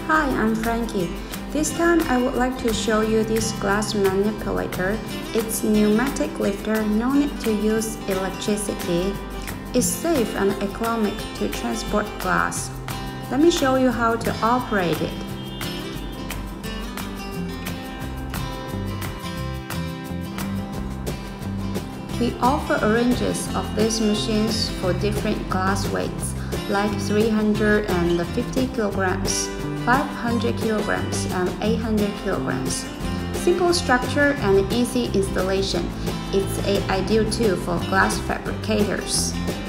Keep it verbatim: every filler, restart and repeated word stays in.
Hi, I'm Franky. This time I would like to show you this glass manipulator. It's pneumatic lifter, no need to use electricity. It's safe and economic to transport glass. Let me show you how to operate it. We offer ranges of these machines for different glass weights, like three hundred fifty kilograms, five hundred kilograms, and eight hundred kilograms. Simple structure and easy installation. It's an ideal tool for glass fabricators.